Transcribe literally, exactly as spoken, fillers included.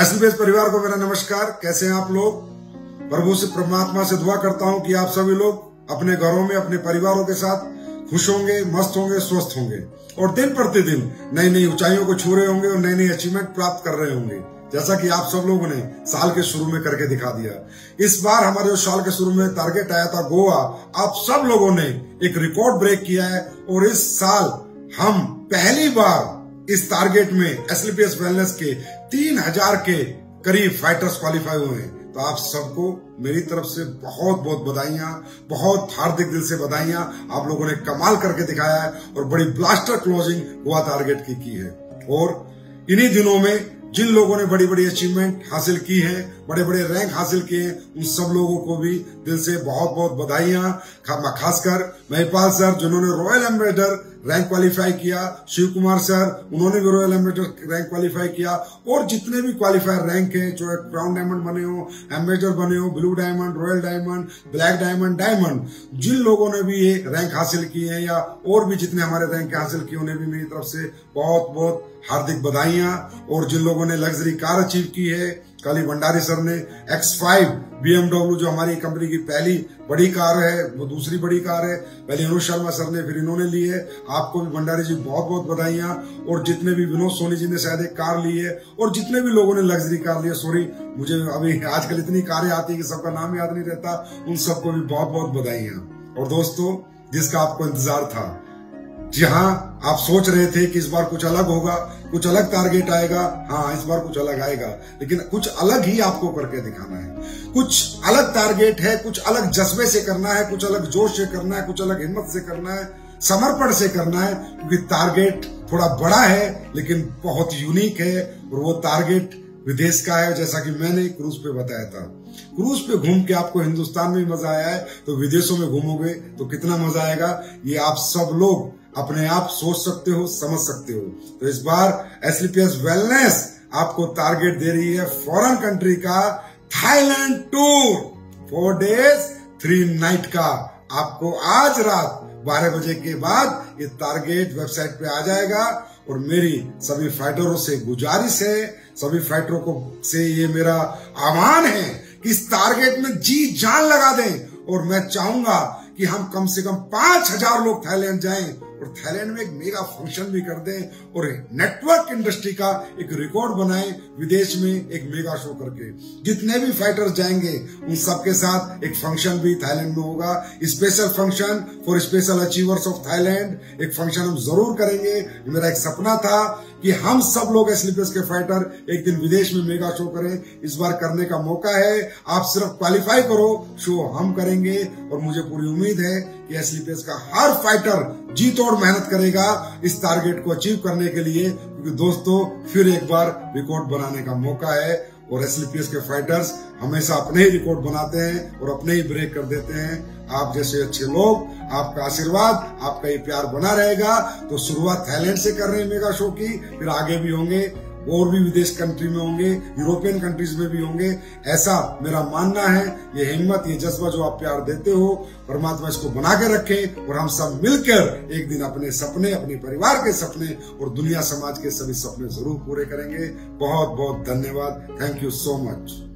एसलीपीएस परिवार को मेरा नमस्कार। कैसे हैं आप लोग? प्रभु से परमात्मा से दुआ करता हूं कि आप सभी लोग अपने घरों में अपने परिवारों के साथ खुश होंगे, मस्त होंगे, स्वस्थ होंगे और दिन प्रतिदिन नई नई ऊंचाइयों को छू रहे होंगे और नई नई अचीवमेंट प्राप्त कर रहे होंगे, जैसा कि आप सब लोगों ने साल के शुरू में करके दिखा दिया। इस बार हमारे जो साल के शुरू में टारगेट आया था गोवा, आप सब लोगों ने एक रिकॉर्ड ब्रेक किया है और इस साल हम पहली बार इस टारगेट में एसलीपीएस वेलनेस के तीन हजार के करीब फाइटर्स क्वालिफाई हुए हैं। तो आप सबको मेरी तरफ से बहुत बहुत बधाइयां, बहुत हार्दिक दिल से बधाइयां। आप लोगों ने कमाल करके दिखाया है और बड़ी ब्लास्टर क्लोजिंग गोवा टारगेट की की है। और इन्हीं दिनों में जिन लोगों ने बड़ी बड़ी अचीवमेंट हासिल की है, बड़े बड़े रैंक हासिल किए हैं, उन सब लोगों को भी दिल से बहुत बहुत बधाइयां। खासकर महिपाल सर जिन्होंने रॉयल एम्बेसडर रैंक क्वालिफाई किया, शिव कुमार सर उन्होंने भी रॉयल एम्बेसडर रैंक क्वालिफाई किया और जितने भी क्वालिफायर रैंक हैं, चाहे क्राउन डायमंड बने हो, एम्बेसडर बने हो, blue diamond, royal diamond, black diamond, diamond, जिन लोगों ने भी ये रैंक हासिल किए हैं या और भी जितने हमारे रैंक हासिल किए, उन्हें भी मेरी तरफ से बहुत बहुत हार्दिक बधाइयां। और जिन लोगों ने लग्जरी कार अचीव की है, कल ही भंडारी सर ने एक्स फाइव बीएमडब्ल्यू जो हमारी कंपनी की पहली बड़ी कार है, वो दूसरी बड़ी कार है, पहले अनुज शर्मा सर ने, फिर इन्होंने ली है। आपको भी भंडारी जी बहुत बहुत बधाइयां। और जितने भी विनोद सोनी जी ने शायद एक कार ली है और जितने भी लोगों ने लग्जरी कार ली है, सॉरी मुझे अभी आजकल इतनी कारें आती है कि सबका नाम याद नहीं रहता, उन सबको भी बहुत बहुत बधाइयां। और दोस्तों, जिसका आपको इंतजार था, जी हाँ, आप सोच रहे थे कि इस बार कुछ अलग होगा, कुछ अलग टारगेट आएगा। हाँ, इस बार कुछ अलग आएगा, लेकिन कुछ अलग ही आपको करके दिखाना है। कुछ अलग टारगेट है, कुछ अलग जज्बे से करना है, कुछ अलग जोश से करना है, कुछ अलग हिम्मत से करना है, समर्पण से करना है, क्योंकि टारगेट थोड़ा बड़ा है लेकिन बहुत यूनिक है। और वो टारगेट विदेश का है, जैसा कि मैंने क्रूज पे बताया था। क्रूज पे घूम के आपको हिंदुस्तान में मजा आया है, तो विदेशों में घूमोगे तो कितना मजा आएगा, ये आप सब लोग अपने आप सोच सकते हो, समझ सकते हो। तो इस बार एसलीपीएस वेलनेस आपको टारगेट दे रही है फॉरेन कंट्री का Thailand tour, four days three night का। आपको आज रात बारह बजे के बाद ये टारगेट वेबसाइट पे आ जाएगा। और मेरी सभी फाइटरों से गुजारिश है, सभी फाइटरों को से ये मेरा आह्वान है कि इस टारगेट में जी जान लगा दें। और मैं चाहूंगा कि हम कम से कम पांच हजार लोग थाईलैंड जाएं और थाईलैंड में एक मेगा फंक्शन भी कर दें और नेटवर्क इंडस्ट्री का एक रिकॉर्ड बनाएं, विदेश में एक मेगा शो करके। जितने भी फाइटर्स जाएंगे उन सबके साथ एक फंक्शन भी थाईलैंड में होगा, special function for special achievers of Thailand. एक फंक्शन हम जरूर करेंगे। मेरा एक सपना था कि हम सब लोग एसलीपीएस के फाइटर एक दिन विदेश में मेगा शो करें। इस बार करने का मौका है। आप सिर्फ क्वालिफाई करो, शो हम करेंगे। और मुझे पूरी उम्मीद है कि एसलीपीएस का हर फाइटर जी तोड़ मेहनत करेगा इस टारगेट को अचीव करने के लिए, क्योंकि दोस्तों फिर एक बार रिकॉर्ड बनाने का मौका है। और एसलीपीएस के फाइटर्स हमेशा अपने ही रिकॉर्ड बनाते हैं और अपने ही ब्रेक कर देते हैं। आप जैसे अच्छे लोग, आपका आशीर्वाद, आपका ये प्यार बना रहेगा। तो शुरुआत थाईलैंड से कर रहे हैं मेगा शो की, फिर आगे भी होंगे और भी विदेश कंट्री में होंगे, यूरोपियन कंट्रीज में भी होंगे। ऐसा मेरा मानना है। ये हिम्मत, ये जज्बा जो आप प्यार देते हो, परमात्मा इसको बना के रखे और हम सब मिलकर एक दिन अपने सपने, अपने परिवार के सपने और दुनिया समाज के सभी सपने जरूर पूरे करेंगे। बहुत बहुत धन्यवाद। Thank you so much.